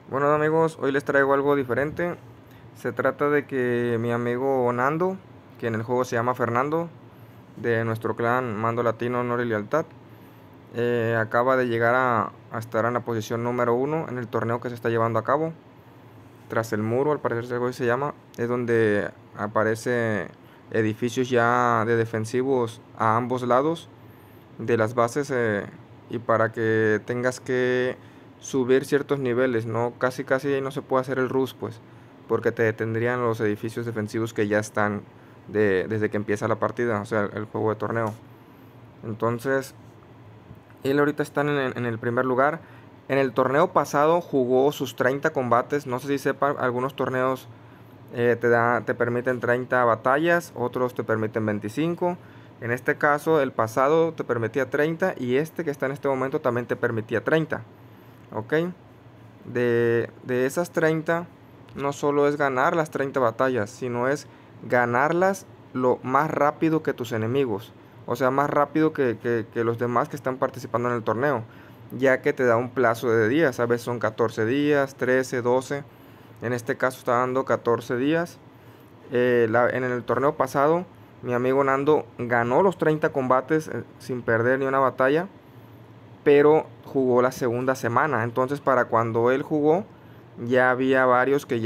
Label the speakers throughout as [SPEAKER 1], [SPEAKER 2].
[SPEAKER 1] Bueno amigos, hoy les traigo algo diferente. Se trata de que mi amigo Nando, que en el juego se llama Fernando, de nuestro clan Mando Latino, Honor y Lealtad, acaba de llegar a estar en la posición número 1 en el torneo que se está llevando a cabo. Tras el muro, al parecer algo se llama, es donde aparece edificios ya de defensivos a ambos lados de las bases, y para que tengas que subir ciertos niveles, no casi no se puede hacer el rush, pues, porque te detendrían los edificios defensivos que ya están desde que empieza la partida, o sea, el juego de torneo. Entonces él ahorita está en el primer lugar. En el torneo pasado jugó sus 30 combates. No sé si sepan, algunos torneos te permiten 30 batallas, otros te permiten 25. En este caso, el pasado te permitía 30 y este que está en este momento también te permitía 30. ¿Ok? De esas 30, no solo es ganar las 30 batallas, sino es ganarlas lo más rápido que tus enemigos. O sea, más rápido que los demás que están participando en el torneo. Ya que te da un plazo de días. A veces son 14 días, 13, 12. En este caso está dando 14 días. En el torneo pasado, mi amigo Nando ganó los 30 combates sin perder ni una batalla, pero jugó la segunda semana. Entonces, para cuando él jugó, ya había varios que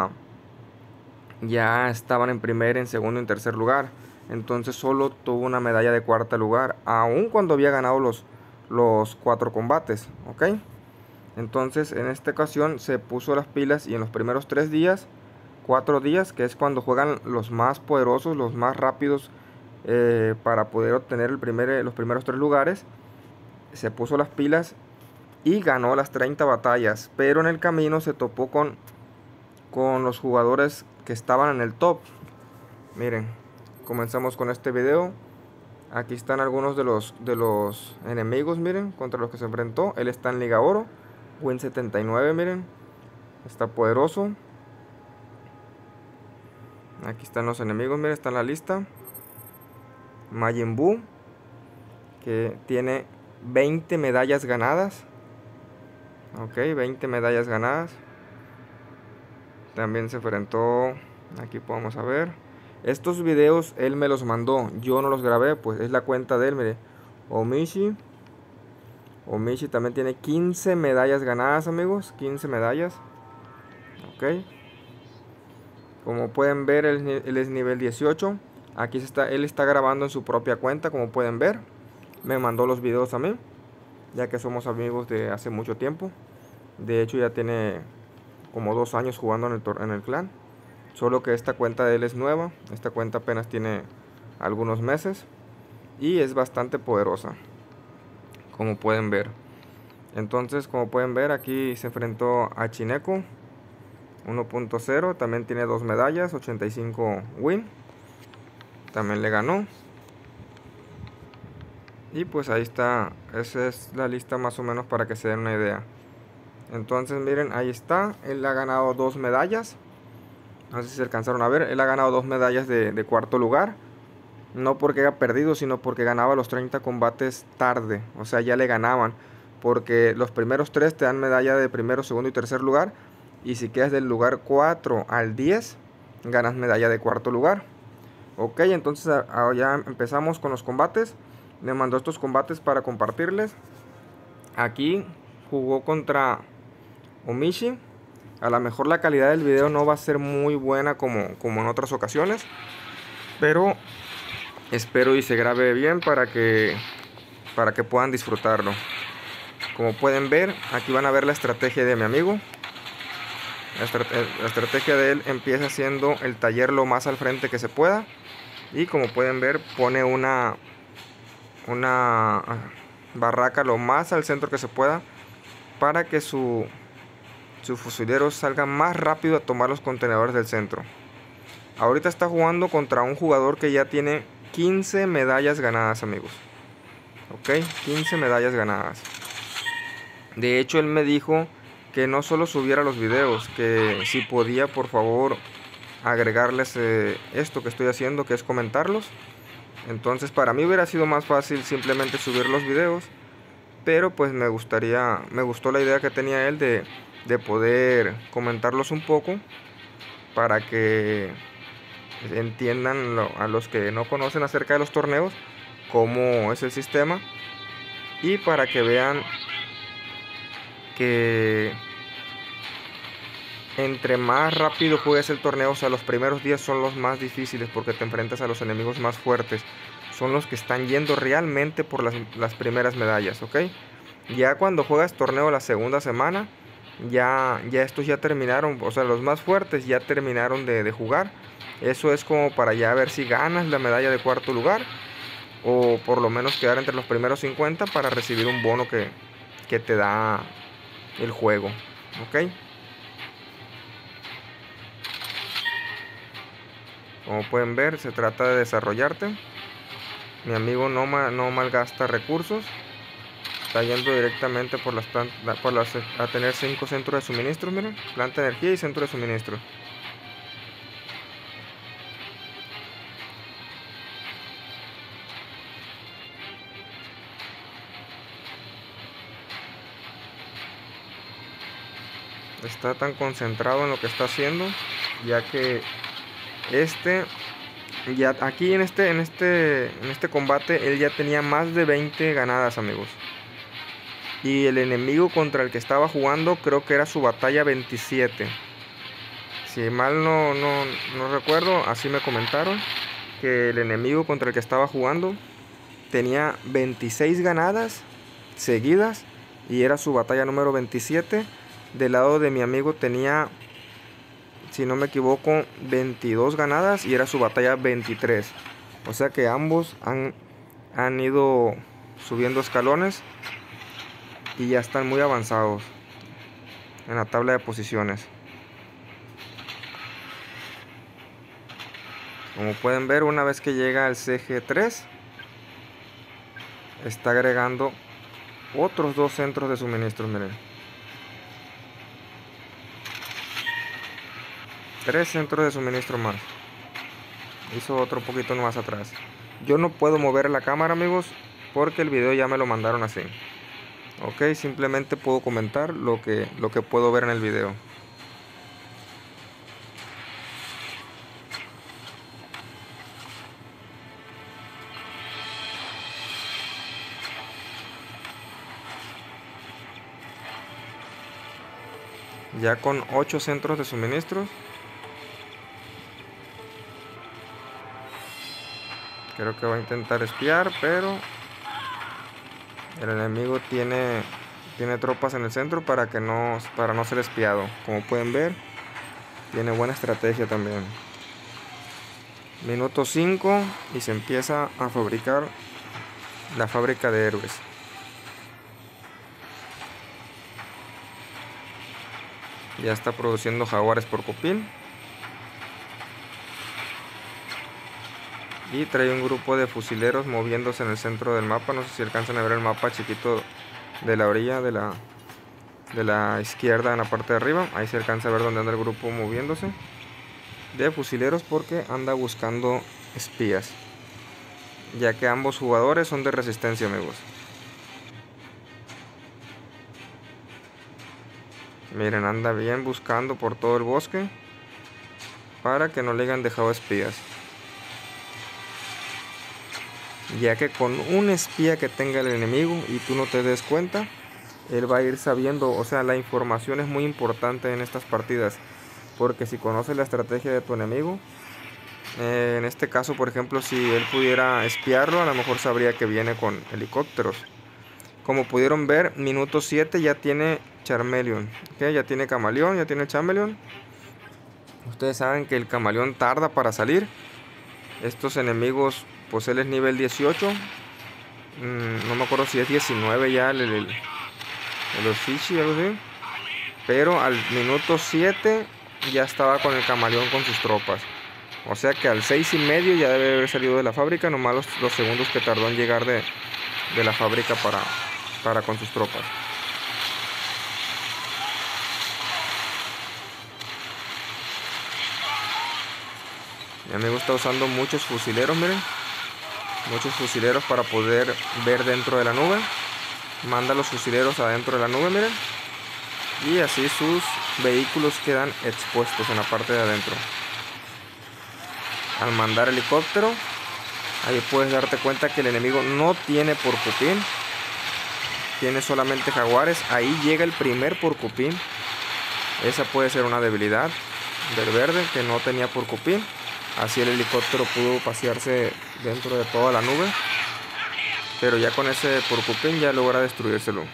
[SPEAKER 1] ya estaban en primer, en segundo y en tercer lugar. Entonces, solo tuvo una medalla de cuarto lugar, aun cuando había ganado los 4 combates. ¿Ok? Entonces, en esta ocasión se puso las pilas y en los primeros 3 días, 4 días, que es cuando juegan los más poderosos, los más rápidos, para poder obtener los primeros 3 lugares, se puso las pilas y ganó las 30 batallas. Pero en el camino se topó con los jugadores que estaban en el top. Miren, comenzamos con este video. Aquí están algunos de los enemigos, miren, contra los que se enfrentó. Él está en Liga Oro, Win 79, miren. Está poderoso. Aquí están los enemigos, miren, está en la lista. Majin Buu, que tiene 20 medallas ganadas. Ok, 20 medallas ganadas. También se enfrentó, aquí podemos ver. Estos videos él me los mandó, yo no los grabé, pues es la cuenta de él, mire. Omishi también tiene 15 medallas ganadas, amigos, 15 medallas. Ok. Como pueden ver, él es nivel 18. Aquí él está grabando en su propia cuenta, como pueden ver. Me mandó los videos a mí, ya que somos amigos de hace mucho tiempo. De hecho, ya tiene como 2 años jugando en el clan. Solo que esta cuenta de él es nueva. Esta cuenta apenas tiene algunos meses. Y es bastante poderosa, como pueden ver. Entonces, como pueden ver, aquí se enfrentó a Chineko 1.0. También tiene 2 medallas, 85 win. También le ganó. Y pues ahí está. Esa es la lista más o menos para que se den una idea. Entonces miren, ahí está. Él ha ganado 2 medallas. No sé si se alcanzaron a ver. Él ha ganado 2 medallas de cuarto lugar. No porque haya perdido, sino porque ganaba los 30 combates tarde. O sea, ya le ganaban. Porque los primeros 3 te dan medalla de primero, segundo y tercer lugar. Y si quedas del lugar 4 al 10, ganas medalla de cuarto lugar. Ok, entonces ya empezamos con los combates. Me mandó estos combates para compartirles. Aquí jugó contra Omishi. A lo mejor la calidad del video no va a ser muy buena como en otras ocasiones, pero espero y se grabe bien para que puedan disfrutarlo. Como pueden ver, aquí van a ver la estrategia de mi amigo. La estrategia de él empieza haciendo el taller lo más al frente que se pueda. Y como pueden ver, pone una barraca lo más al centro que se pueda, para que su fusilero salga más rápido a tomar los contenedores del centro. Ahorita está jugando contra un jugador que ya tiene 15 medallas ganadas, amigos. Ok, 15 medallas ganadas. De hecho, él me dijo que no solo subiera los videos, que si podía, por favor, agregarles esto que estoy haciendo, que es comentarlos. Entonces, para mí hubiera sido más fácil simplemente subir los videos pero pues me gustó la idea que tenía él de poder comentarlos un poco para que entiendan a los que no conocen acerca de los torneos cómo es el sistema, y para que vean que entre más rápido juegues el torneo, o sea, los primeros días son los más difíciles porque te enfrentas a los enemigos más fuertes, son los que están yendo realmente por las primeras medallas, ¿ok? Ya cuando juegas torneo la segunda semana, ya estos ya terminaron, o sea, los más fuertes ya terminaron de jugar. Eso es como para ya ver si ganas la medalla de cuarto lugar, o por lo menos quedar entre los primeros 50 para recibir un bono que te da el juego, ¿ok? Como pueden ver, se trata de desarrollarte. Mi amigo no malgasta recursos. Está yendo directamente por a tener 5 centros de suministro, miren. Planta de energía y centro de suministro. Está tan concentrado en lo que está haciendo, ya que ya aquí en este combate él ya tenía más de 20 ganadas, amigos. Y el enemigo contra el que estaba jugando creo que era su batalla 27. Si mal no recuerdo, así me comentaron, que el enemigo contra el que estaba jugando tenía 26 ganadas seguidas y era su batalla número 27. Del lado de mi amigo tenía, si no me equivoco, 22 ganadas y era su batalla 23. O sea que ambos han ido subiendo escalones y ya están muy avanzados en la tabla de posiciones. Como pueden ver, una vez que llega al CG3, está agregando otros 2 centros de suministro, miren. 3 centros de suministro más. Hizo otro poquito más atrás. Yo no puedo mover la cámara, amigos, porque el video ya me lo mandaron así. Ok, simplemente puedo comentar lo que puedo ver en el video. Ya con 8 centros de suministros. Creo que va a intentar espiar, pero el enemigo tiene tropas en el centro para no ser espiado. Como pueden ver, tiene buena estrategia también. Minuto 5 y se empieza a fabricar la fábrica de héroes. Ya está produciendo jaguares por copil. Y trae un grupo de fusileros moviéndose en el centro del mapa. No sé si alcanzan a ver el mapa chiquito de la orilla de la izquierda en la parte de arriba. Ahí se alcanza a ver dónde anda el grupo moviéndose de fusileros, porque anda buscando espías, ya que ambos jugadores son de resistencia, amigos. Miren, anda bien buscando por todo el bosque para que no le hayan dejado espías, ya que con un espía que tenga el enemigo y tú no te des cuenta, él va a ir sabiendo. O sea, la información es muy importante en estas partidas, porque si conoces la estrategia de tu enemigo, en este caso, por ejemplo, si él pudiera espiarlo, a lo mejor sabría que viene con helicópteros. Como pudieron ver, minuto 7 ya tiene Charmeleon, ¿okay? Ya tiene Camaleón, ya tiene Chameleon. Ustedes saben que el Camaleón tarda para salir. Estos enemigos, pues él es nivel 18. No me acuerdo si es 19 ya el Ofishi, algo así. Pero al minuto 7 ya estaba con el Camaleón con sus tropas. O sea que al 6:30 ya debe haber salido de la fábrica, nomás los segundos que tardó en llegar de la fábrica para con sus tropas. Mi amigo está usando muchos fusileros, miren. Muchos fusileros para poder ver dentro de la nube. manda a los fusileros adentro de la nube, miren. Y así sus vehículos quedan expuestos en la parte de adentro. Al mandar helicóptero, ahí puedes darte cuenta que el enemigo no tiene porcupín, tiene solamente jaguares. Ahí llega el primer porcupín. Esa puede ser una debilidad del verde, que no tenía porcupín. Así el helicóptero pudo pasearse dentro de toda la nube, pero ya con ese porcupín ya logra destruírselo.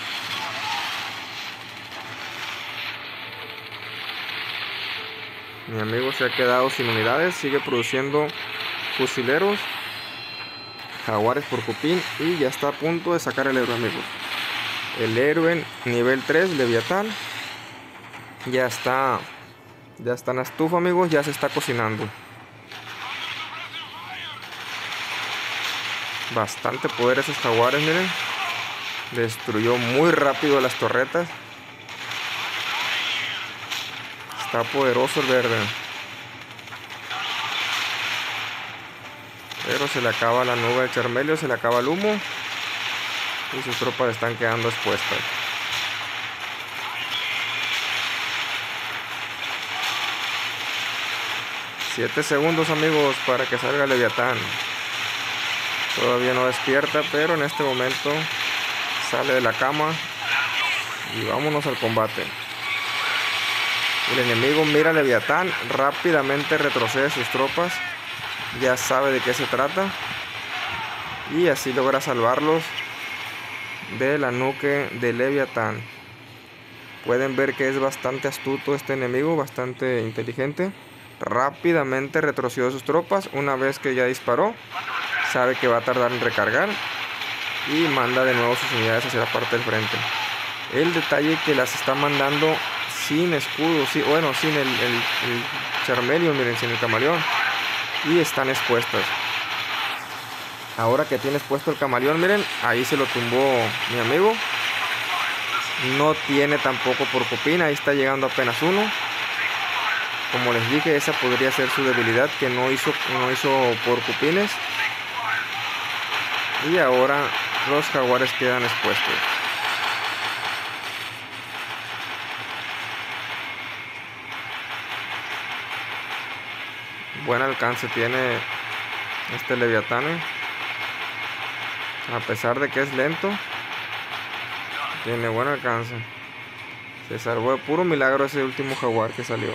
[SPEAKER 1] Mi amigo se ha quedado sin unidades, sigue produciendo fusileros, jaguares, porcupín, y ya está a punto de sacar el héroe, amigos. El héroe nivel 3, Leviatán, ya está en la estufa, amigos, ya se está cocinando. Bastante poder esos jaguares, miren. Destruyó muy rápido las torretas. Está poderoso el verde. Pero se le acaba la nube del Charmelio, se le acaba el humo. Y sus tropas están quedando expuestas. Siete segundos, amigos, para que salga Leviatán. Todavía no despierta, pero en este momento sale de la cama y vámonos al combate. El enemigo mira a Leviatán, rápidamente retrocede sus tropas, ya sabe de qué se trata y así logra salvarlos de la nuque de Leviatán. Pueden ver que es bastante astuto este enemigo, bastante inteligente. Rápidamente retrocedió sus tropas. Una vez que ya disparó, sabe que va a tardar en recargar y manda de nuevo sus unidades hacia la parte del frente. El detalle que las está mandando sin escudo, sin el Charmelio, miren, sin el camaleón, y están expuestas. Ahora que tiene expuesto el camaleón, miren, ahí se lo tumbó mi amigo. No tiene tampoco porcupín, ahí está llegando apenas uno. Como les dije, esa podría ser su debilidad, que no hizo porcupines. Y ahora los jaguares quedan expuestos. Buen alcance tiene este Leviatán. A pesar de que es lento, tiene buen alcance. Se salvó de puro milagro ese último jaguar que salió.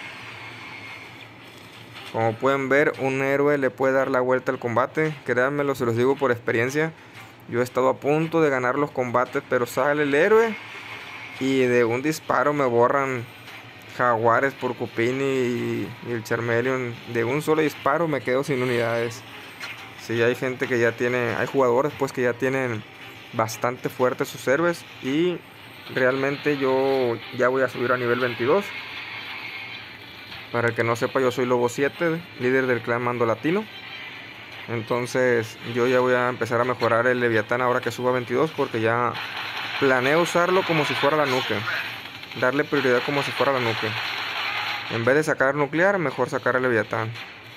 [SPEAKER 1] Como pueden ver, un héroe le puede dar la vuelta al combate. Créanmelo, se los digo por experiencia. Yo he estado a punto de ganar los combates, pero sale el héroe y de un disparo me borran jaguares, porcupín y el Charmeleon. De un solo disparo me quedo sin unidades. Sí, hay gente que ya tiene, hay jugadores pues que ya tienen bastante fuertes sus héroes, y realmente yo ya voy a subir a nivel 22. Para el que no sepa, yo soy Lobo 7, líder del clan Mando Latino. Entonces yo ya voy a empezar a mejorar el Leviatán ahora que suba a 22, porque ya planeo usarlo como si fuera la nuke. Darle prioridad como si fuera la nuke. En vez de sacar nuclear, mejor sacar el Leviatán.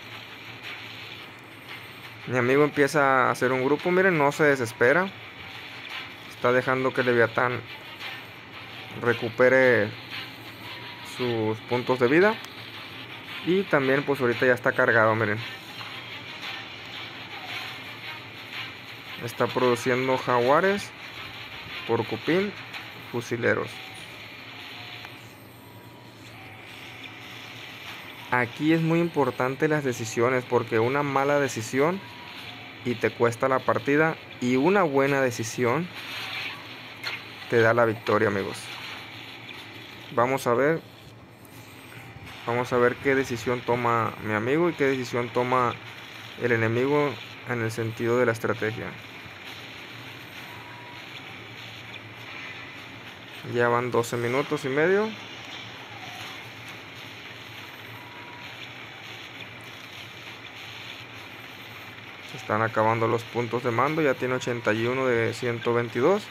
[SPEAKER 1] Mi amigo empieza a hacer un grupo, miren, no se desespera. Está dejando que el Leviatán recupere sus puntos de vida. Y también pues ahorita ya está cargado, miren. Está produciendo jaguares, porcupín, fusileros. Aquí es muy importante las decisiones, porque una mala decisión y te cuesta la partida, y una buena decisión te da la victoria, amigos. Vamos a ver qué decisión toma mi amigo y qué decisión toma el enemigo en el sentido de la estrategia. Ya van 12 minutos y medio. Se están acabando los puntos de mando. Ya tiene 81 de 122.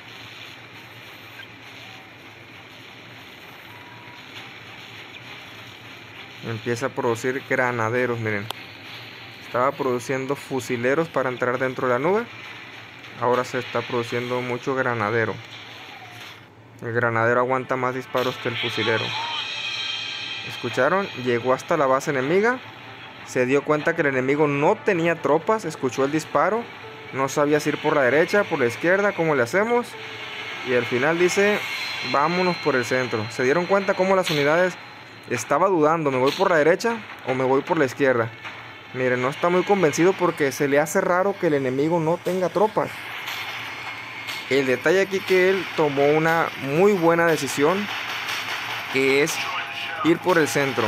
[SPEAKER 1] Empieza a producir granaderos, miren. Estaba produciendo fusileros para entrar dentro de la nube. ahora se está produciendo mucho granadero. El granadero aguanta más disparos que el fusilero. ¿Escucharon? Llegó hasta la base enemiga. Se dio cuenta que el enemigo no tenía tropas. Escuchó el disparo. No sabía si ir por la derecha, por la izquierda, cómo le hacemos. Y al final dice, vámonos por el centro. Se dieron cuenta cómo las unidades estaba dudando, ¿me voy por la derecha o me voy por la izquierda? Miren, no está muy convencido porque se le hace raro que el enemigo no tenga tropas. El detalle aquí que él tomó una muy buena decisión, que es ir por el centro,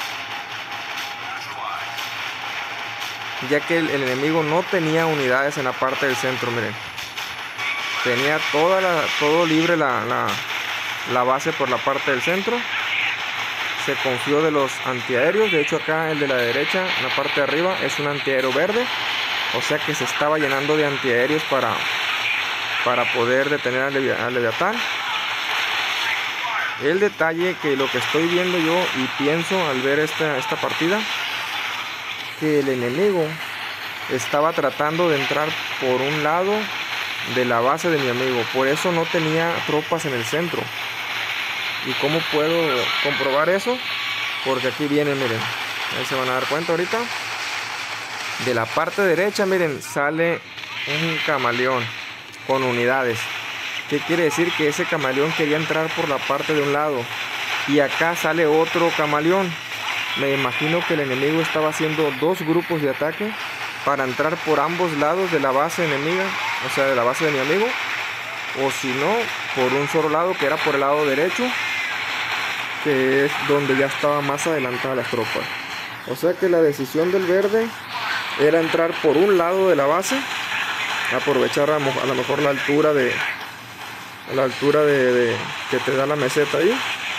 [SPEAKER 1] ya que el enemigo no tenía unidades en la parte del centro. Miren, tenía todo libre la base por la parte del centro. Se confió de los antiaéreos. De hecho, acá el de la derecha, en la parte de arriba, es un antiaéreo verde, o sea que se estaba llenando de antiaéreos para poder detener al Leviatán. El detalle que lo que estoy viendo yo y pienso al ver esta partida, que el enemigo estaba tratando de entrar por un lado de la base de mi amigo, por eso no tenía tropas en el centro. ¿Y cómo puedo comprobar eso? Porque aquí vienen, miren, ahí se van a dar cuenta ahorita. De la parte derecha, miren, sale un camaleón con unidades. ¿Qué quiere decir? Que ese camaleón quería entrar por la parte de un lado. Y acá sale otro camaleón. Me imagino que el enemigo estaba haciendo dos grupos de ataque para entrar por ambos lados de la base enemiga, o sea, de la base de mi amigo. O si no, por un solo lado, que era por el lado derecho, que es donde ya estaba más adelantadas las tropas. O sea que la decisión del verde era entrar por un lado de la base, aprovechar a lo mejor la altura de que te da la meseta ahí,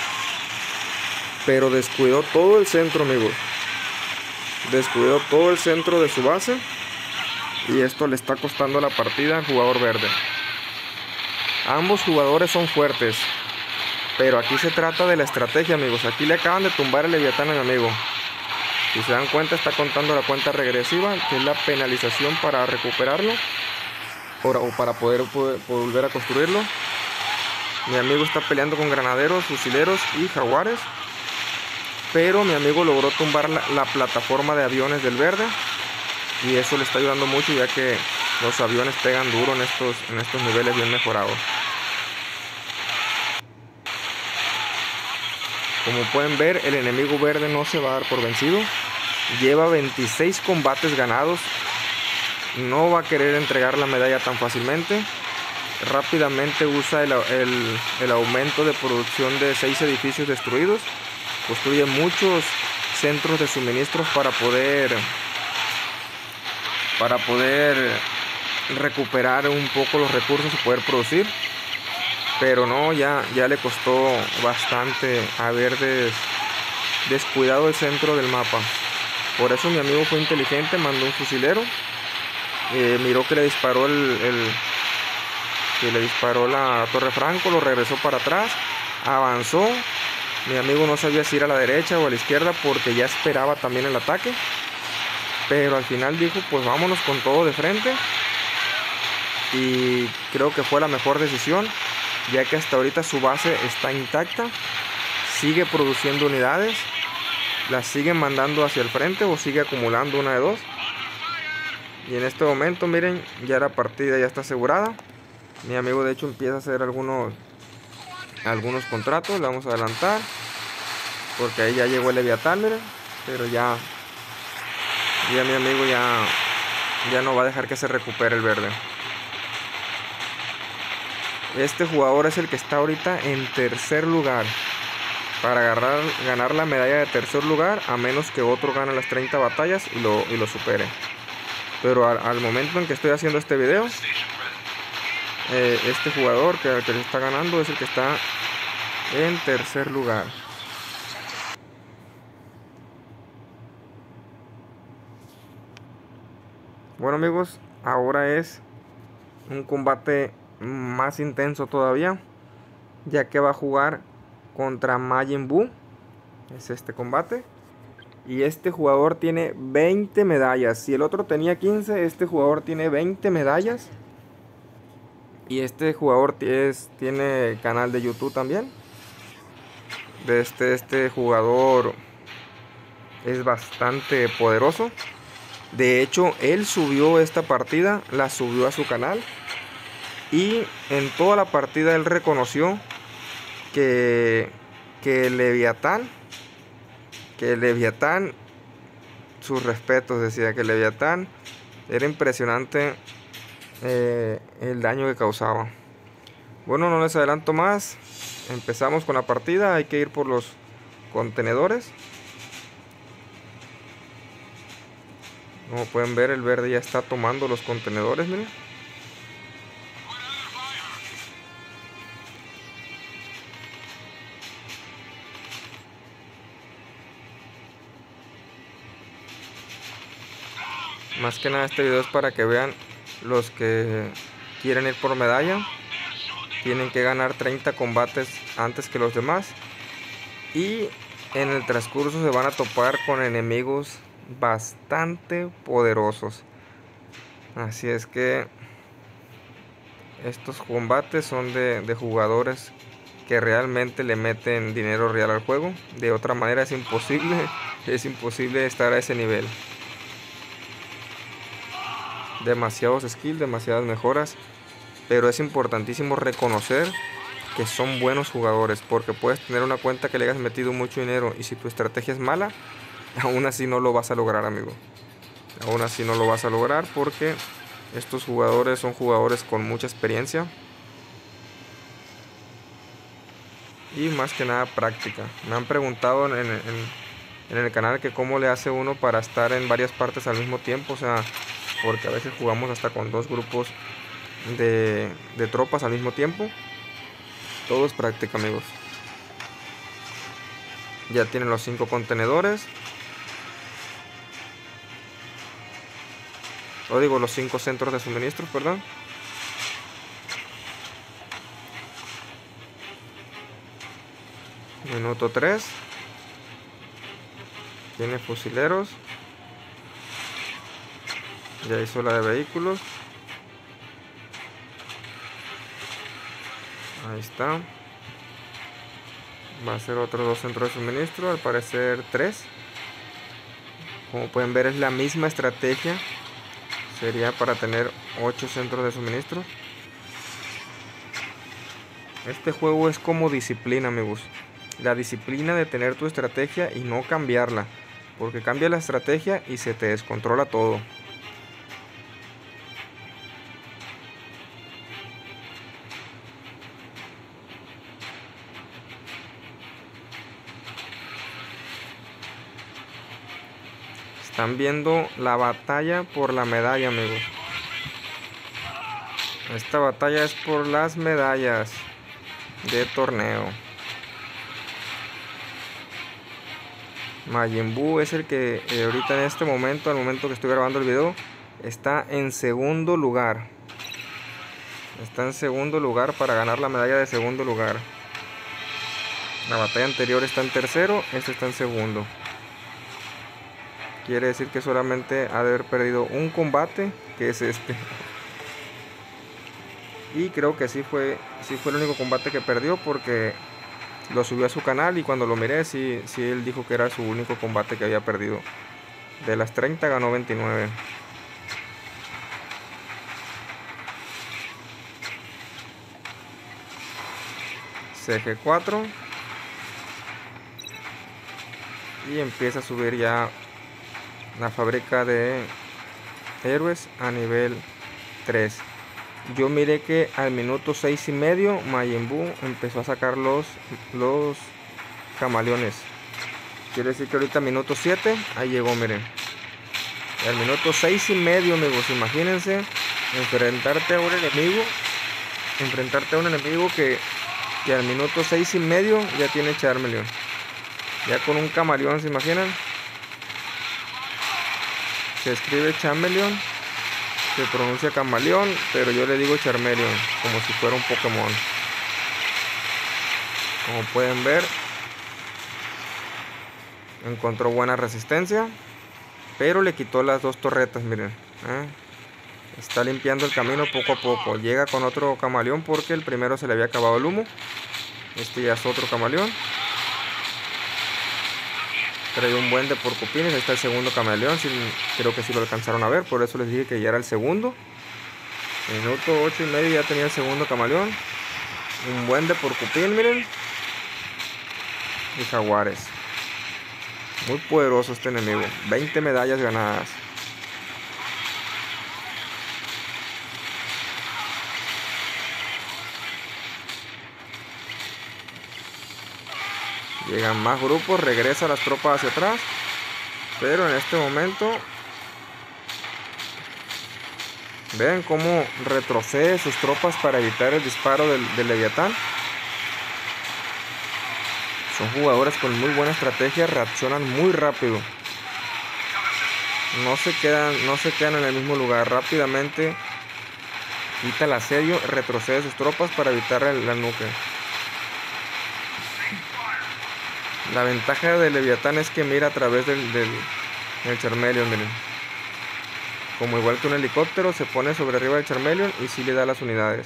[SPEAKER 1] pero descuidó todo el centro, amigos. Descuidó todo el centro de su base, y esto le está costando la partida al jugador verde. Ambos jugadores son fuertes, pero aquí se trata de la estrategia, amigos. Aquí le acaban de tumbar el Leviatán a mi amigo. Si se dan cuenta, está contando la cuenta regresiva, que es la penalización para recuperarlo o para poder volver a construirlo. Mi amigo está peleando con granaderos, fusileros y jaguares, pero mi amigo logró tumbar la plataforma de aviones del verde, y eso le está ayudando mucho, ya que los aviones pegan duro en estos niveles bien mejorados. Como pueden ver, el enemigo verde no se va a dar por vencido. Lleva 26 combates ganados. No va a querer entregar la medalla tan fácilmente. Rápidamente usa el aumento de producción de 6 edificios destruidos. Construye muchos centros de suministros para poder recuperar un poco los recursos y poder producir. Pero no, ya le costó bastante haber descuidado el centro del mapa. Por eso mi amigo fue inteligente, mandó un fusilero. Miró que le disparó la Torre Franco, lo regresó para atrás, avanzó. Mi amigo no sabía si ir a la derecha o a la izquierda porque ya esperaba también el ataque. Pero al final dijo, pues vámonos con todo de frente. Y creo que fue la mejor decisión, ya que hasta ahorita su base está intacta, sigue produciendo unidades, las siguen mandando hacia el frente o sigue acumulando una de dos. Y en este momento, miren, ya la partida ya está asegurada. Mi amigo de hecho empieza a hacer algunos contratos. Le vamos a adelantar porque ahí ya llegó el Leviatán, miren. Pero ya mi amigo ya no va a dejar que se recupere el verde. Este jugador es el que está ahorita en tercer lugar para ganar la medalla de tercer lugar, a menos que otro gane las 30 batallas y lo supere. Pero al momento en que estoy haciendo este video, este jugador que está ganando es el que está en tercer lugar. Bueno, amigos, ahora es un combate más intenso todavía, ya que va a jugar contra Majin Buu. Es este combate, y este jugador tiene 20 medallas. Si el otro tenía 15, este jugador tiene 20 medallas. Y este jugador tiene canal de YouTube también. Este jugador es bastante poderoso. De hecho, él subió esta partida, la subió a su canal. Y en toda la partida él reconoció que Leviatán, sus respetos, decía que Leviatán era impresionante el daño que causaba. Bueno, no les adelanto más. Empezamos con la partida. Hay que ir por los contenedores. Como pueden ver, el verde ya está tomando los contenedores, miren. Más que nada este video es para que vean los que quieren ir por medalla. Tienen que ganar 30 combates antes que los demás. Y en el transcurso se van a topar con enemigos bastante poderosos. Así es que estos combates son de jugadores que realmente le meten dinero real al juego. De otra manera es imposible estar a ese nivel. Demasiados skills, demasiadas mejoras, pero es importantísimo reconocer que son buenos jugadores, porque puedes tener una cuenta que le hayas metido mucho dinero y si tu estrategia es mala, aún así no lo vas a lograr, amigo. Aún así no lo vas a lograr porque estos jugadores son jugadores con mucha experiencia y más que nada práctica. Me han preguntado en el canal que cómo le hace uno para estar en varias partes al mismo tiempo, o sea, porque a veces jugamos hasta con 2 grupos de tropas al mismo tiempo. Todo es práctica, amigos. Ya tienen los 5 contenedores. O digo, los 5 centros de suministros, perdón. Minuto 3. Tiene fusileros. Ya hizo la de vehículos. Ahí está. Va a ser otros 2 centros de suministro. Al parecer 3. Como pueden ver es la misma estrategia. Sería para tener 8 centros de suministro. Este juego es como disciplina, amigos. La disciplina de tener tu estrategia y no cambiarla. Porque cambia la estrategia y se te descontrola todo. Están viendo la batalla por la medalla, amigos. Esta batalla es por las medallas de torneo. Majin Buu es el que ahorita en este momento, al momento que estoy grabando el video, está en segundo lugar. Está en segundo lugar para ganar la medalla de segundo lugar. La batalla anterior está en tercero, este está en segundo. Quiere decir que solamente ha de haber perdido un combate, que es este. Y creo que sí fue el único combate que perdió, porque lo subió a su canal y cuando lo miré, sí él dijo que era su único combate que había perdido. De las 30 ganó 29. CG4. Y empieza a subir ya la fábrica de héroes a nivel 3. Yo miré que al minuto 6:30 Majin Buu empezó a sacar los camaleones. Quiere decir que ahorita minuto 7, ahí llegó, miren. Al minuto 6:30, amigos, imagínense enfrentarte a un enemigo que al minuto 6:30 ya tiene Charmeleon. Ya con un camaleón, ¿se imaginan? Se escribe Charmeleon, se pronuncia camaleón, pero yo le digo Charmeleon, como si fuera un Pokémon. Como pueden ver, encontró buena resistencia, pero le quitó las 2 torretas, miren. Está limpiando el camino poco a poco. Llega con otro camaleón porque el primero se le había acabado el humo. Este ya es otro camaleón. Trae un buen de porcupines. Ahí está el segundo camaleón. Creo que sí lo alcanzaron a ver. Por eso les dije que ya era el segundo. Minuto 8:30 ya tenía el segundo camaleón. Un buen de porcupín, miren. Y jaguares. Muy poderoso este enemigo. 20 medallas ganadas. Llegan más grupos, regresa las tropas hacia atrás. Pero en este momento vean cómo retrocede sus tropas para evitar el disparo del Leviatán. Son jugadores con muy buena estrategia, reaccionan muy rápido. No se quedan en el mismo lugar. Rápidamente quita el asedio, retrocede sus tropas para evitar la nuke. La ventaja del Leviatán es que mira a través del Charmeleon, miren. Como igual que un helicóptero, se pone sobre arriba del Charmeleon y sí le da las unidades.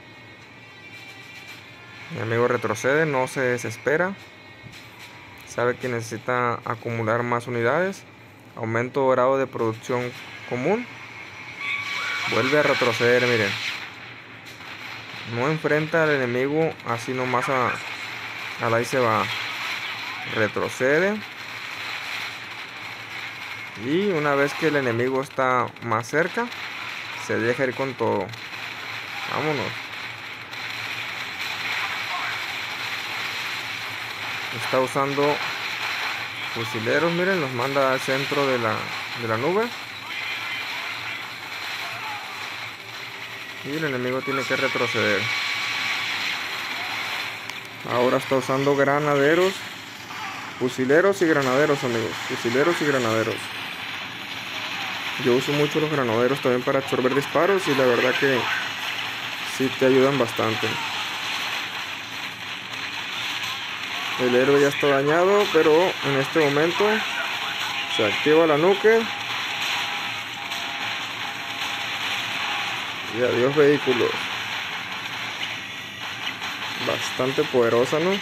[SPEAKER 1] Mi amigo retrocede, no se desespera. Sabe que necesita acumular más unidades. Aumento grado de producción común. Vuelve a retroceder, miren. No enfrenta al enemigo así nomás ahí se va. Retrocede. Y una vez que el enemigo está más cerca, se deja ir con todo. Vámonos. Está usando fusileros, miren, los manda al centro de la nube. Y el enemigo tiene que retroceder. Ahora está usando granaderos, fusileros y granaderos, amigos. Fusileros y granaderos. Yo uso mucho los granaderos también para absorber disparos y la verdad que sí te ayudan bastante. El héroe ya está dañado, pero en este momento se activa la nuke. Y adiós vehículos. Bastante poderosa, ¿no?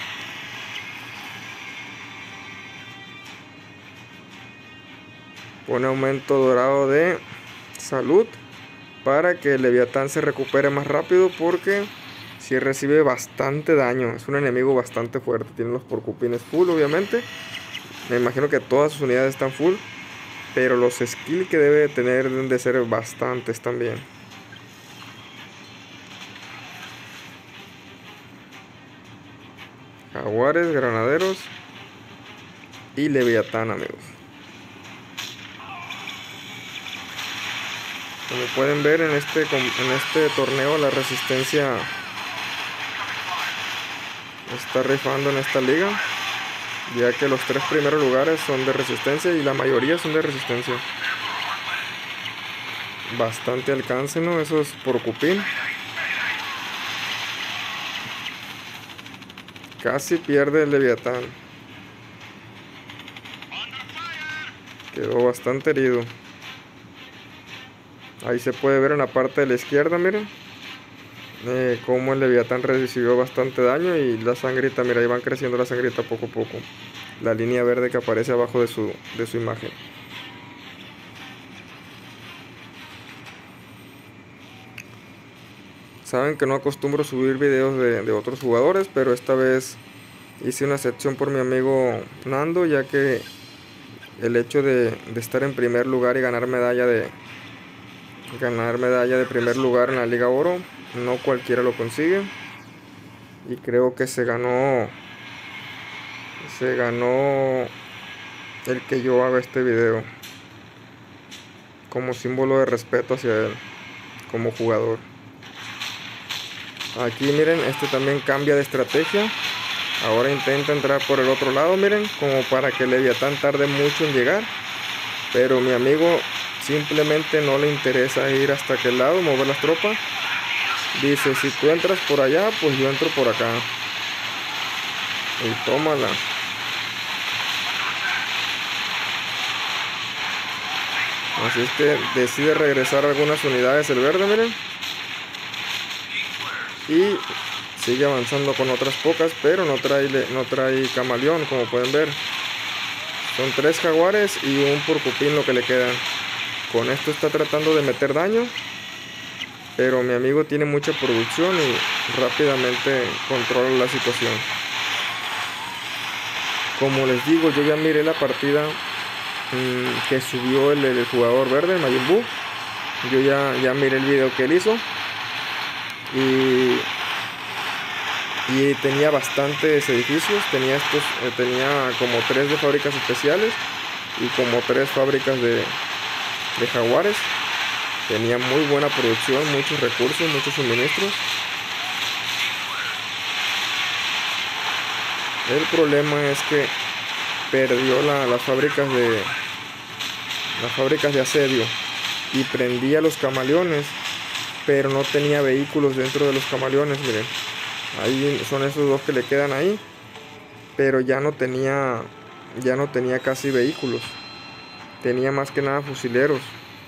[SPEAKER 1] Pone aumento dorado de salud para que el Leviatán se recupere más rápido, porque si recibe bastante daño. Es un enemigo bastante fuerte. Tiene los porcupines full, obviamente. Me imagino que todas sus unidades están full, pero los skills que debe tener deben de ser bastantes también. Jaguares, granaderos y Leviatán, amigos. Como pueden ver en este torneo, la resistencia está rifando en esta liga, ya que los 3 primeros lugares son de resistencia y la mayoría son de resistencia. Bastante alcance, ¿no? Eso es porcupín. Casi pierde el Leviatán. Quedó bastante herido. Ahí se puede ver en la parte de la izquierda, miren, cómo el Leviatán recibió bastante daño y la sangrita, mira, ahí van creciendo la sangrita poco a poco. La línea verde que aparece abajo de su imagen. Saben que no acostumbro subir videos de otros jugadores, pero esta vez hice una excepción por mi amigo Nando, ya que el hecho de estar en primer lugar y ganar medalla de primer lugar en la Liga Oro, no cualquiera lo consigue. Y creo que se ganó el que yo haga este video, como símbolo de respeto hacia él como jugador. Aquí miren, este también cambia de estrategia. Ahora intenta entrar por el otro lado, miren, como para que el Leviatán tarde mucho en llegar. Pero mi amigo simplemente no le interesa ir hasta aquel lado, mover las tropas. Dice, si tú entras por allá, pues yo entro por acá. Y tómala. Así es que decide regresar algunas unidades el verde, miren. Y sigue avanzando con otras pocas, pero no trae camaleón, como pueden ver. Son 3 jaguares y un porcupín lo que le quedan. Con esto está tratando de meter daño, pero mi amigo tiene mucha producción y rápidamente controla la situación. Como les digo, yo ya miré la partida que subió el jugador verde, el Majin Buu. Yo ya miré el video que él hizo y tenía bastantes edificios. Tenía como 3 de fábricas especiales y como 3 fábricas de jaguares. Tenía muy buena producción, muchos recursos, muchos suministros. El problema es que perdió las fábricas de asedio y prendía los camaleones, pero no tenía vehículos dentro de los camaleones. Miren, ahí son esos 2 que le quedan ahí, pero ya no tenía casi vehículos. Tenía más que nada fusileros,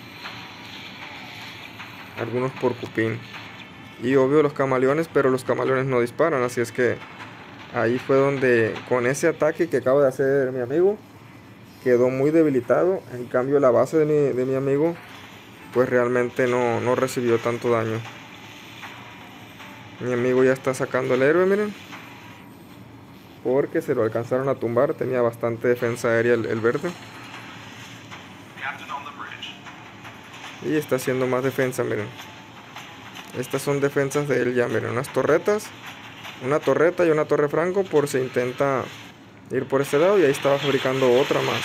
[SPEAKER 1] algunos porcupín y obvio los camaleones, pero los camaleones no disparan. Así es que ahí fue donde, con ese ataque que acaba de hacer mi amigo, quedó muy debilitado. En cambio la base de mi amigo pues realmente no recibió tanto daño. Mi amigo ya está sacando el héroe, miren, porque se lo alcanzaron a tumbar. Tenía bastante defensa aérea el verde. Y está haciendo más defensa, miren. Estas son defensas de él ya, miren. Unas torretas, una torreta y una torre franco por si intenta ir por este lado. Y ahí estaba fabricando otra más.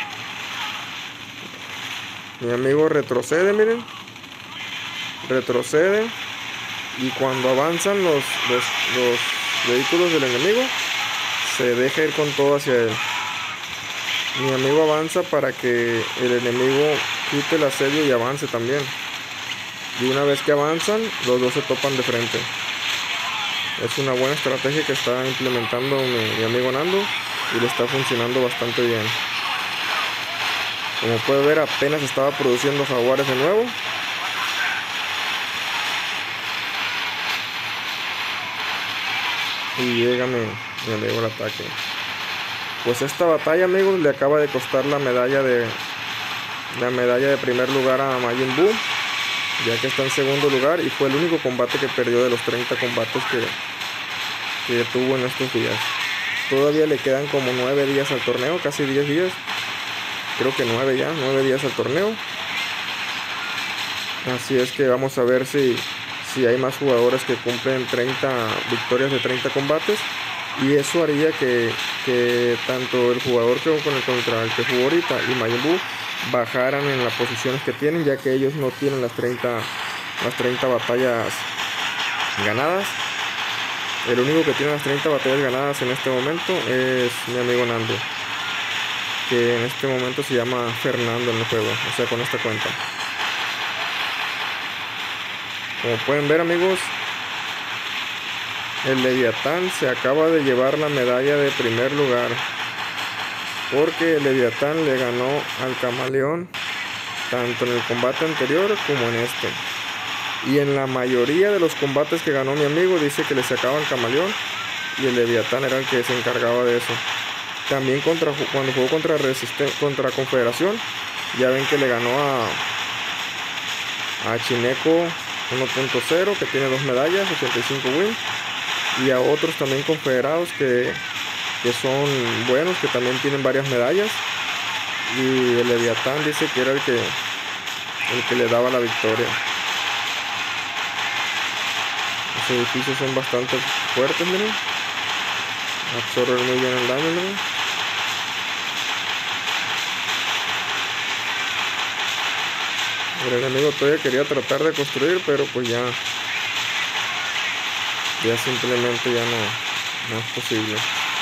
[SPEAKER 1] Mi amigo retrocede, miren. Retrocede. Y cuando avanzan los vehículos del enemigo, se deja ir con todo hacia él. Mi amigo avanza para que el enemigo quite el asedio y avance también. Y una vez que avanzan, los 2 se topan de frente. Es una buena estrategia que está implementando mi amigo Nando y le está funcionando bastante bien. Como puede ver, apenas estaba produciendo jaguares de nuevo. Y llega mi amigo al ataque. Pues esta batalla, amigos, le acaba de costar la medalla de primer lugar a Majin Buu, ya que está en segundo lugar y fue el único combate que perdió de los 30 combates que tuvo en estos días. Todavía le quedan como 9 días al torneo, casi 10 días. Creo que 9 días al torneo. Así es que vamos a ver si hay más jugadores que cumplen 30 victorias de 30 combates. Y eso haría que tanto el jugador contra el que jugó ahorita y Majin Buu bajaran en las posiciones que tienen, ya que ellos no tienen las 30 batallas ganadas. El único que tiene las 30 batallas ganadas en este momento es mi amigo Nando, que en este momento se llama Fernando en el juego, o sea, con esta cuenta. Como pueden ver, amigos, el Leviatán se acaba de llevar la medalla de primer lugar, porque el Leviatán le ganó al Camaleón tanto en el combate anterior como en este. Y en la mayoría de los combates que ganó mi amigo dice que le sacaba el Camaleón y el Leviatán era el que se encargaba de eso. También cuando jugó contra Confederación, ya ven que le ganó a Chineco 1.0, que tiene 2 medallas, 85 win, y a otros también confederados que son buenos, que también tienen varias medallas. Y el Leviatán dice que era el que le daba la victoria. Los edificios son bastante fuertes, miren. Absorben muy bien el daño, miren. El enemigo todavía quería tratar de construir, pero pues ya simplemente ya no es posible.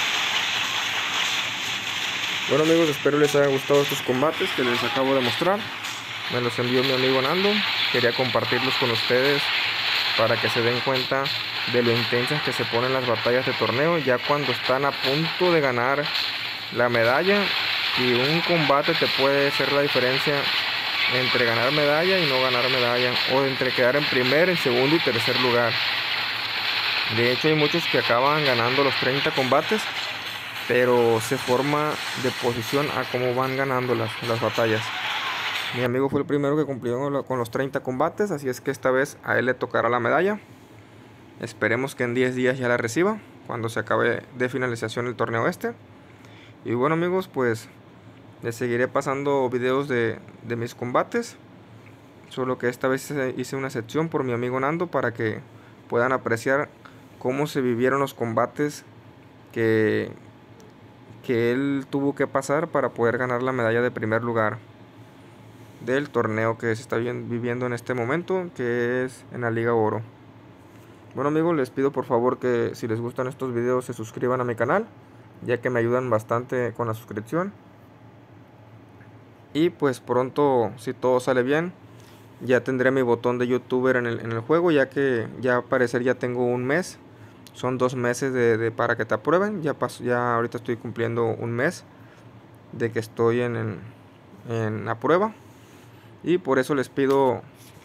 [SPEAKER 1] Bueno, amigos, espero les haya gustado estos combates que les acabo de mostrar. Me los envió mi amigo Nando. Quería compartirlos con ustedes para que se den cuenta de lo intensas que se ponen las batallas de torneo, ya cuando están a punto de ganar la medalla, y un combate te puede hacer la diferencia entre ganar medalla y no ganar medalla, o entre quedar en primer, en segundo y tercer lugar. De hecho hay muchos que acaban ganando los 30 combates, pero se forma de posición a cómo van ganando las batallas. Mi amigo fue el primero que cumplió con los 30 combates, así es que esta vez a él le tocará la medalla. Esperemos que en 10 días ya la reciba, cuando se acabe de finalización el torneo este. Y bueno amigos, pues les seguiré pasando videos de mis combates. Solo que esta vez hice una sección por mi amigo Nando para que puedan apreciar cómo se vivieron los combates que él tuvo que pasar para poder ganar la medalla de primer lugar del torneo que se está viviendo en este momento, que es en la Liga Oro. Bueno amigos, les pido por favor que si les gustan estos videos se suscriban a mi canal, ya que me ayudan bastante con la suscripción. Y pues pronto, si todo sale bien, ya tendré mi botón de youtuber en el juego, ya que ya al parecer ya tengo un mes. Son 2 meses para que te aprueben. Ya ahorita estoy cumpliendo un mes de que estoy en la prueba. Y por eso les pido